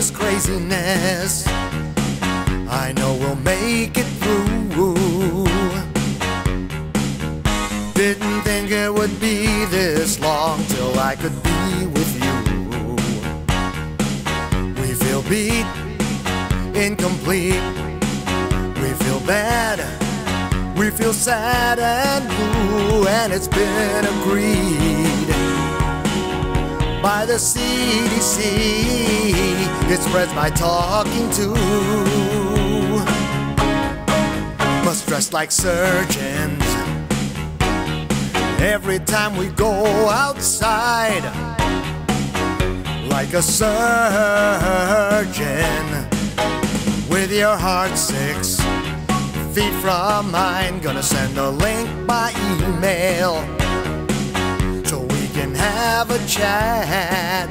this craziness. I know we'll make it through. Didn't think it would be this long till I could be with you. We feel beat, incomplete. We feel bad, we feel sad and blue. And it's been agreed by the CDC, it spreads by talking to. Must dress like surgeons every time we go outside, like a surgeon. With your heart 6 feet from mine, gonna send a link by email so we can have a chat.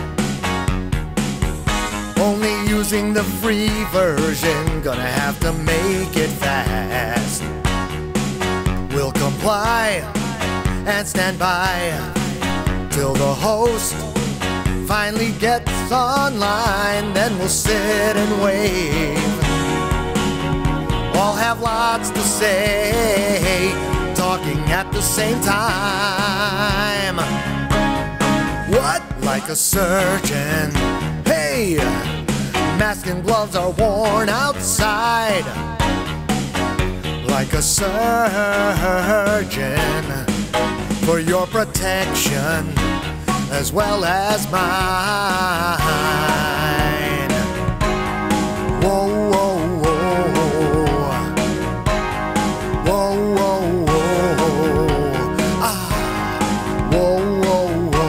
Only using the free version, gonna have to make it fast. We'll comply and stand by till the host finally gets online. Then we'll sit and wave, all have lots to say, talking at the same time. What? Like a surgeon. Hey, mask and gloves are worn outside, like a surgeon, for your protection as well as mine. Whoa, whoa, whoa, whoa, whoa, whoa, ah, whoa, whoa,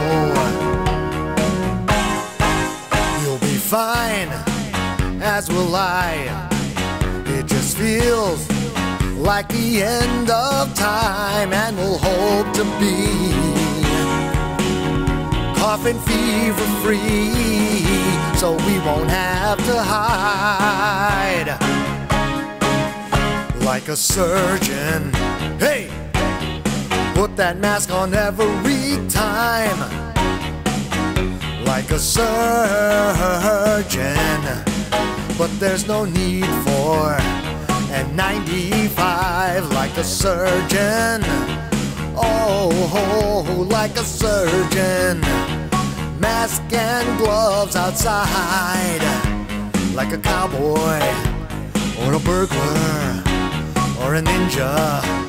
whoa. You'll be fine, as will I. It just feels like the end of time, and we'll hope to be coughing fever free, so we won't have to hide. Like a surgeon, hey, put that mask on every time. Like a surgeon, but there's no need for N95. Like a surgeon, oh, like a surgeon. Mask and gloves outside, like a cowboy or a burglar or a ninja.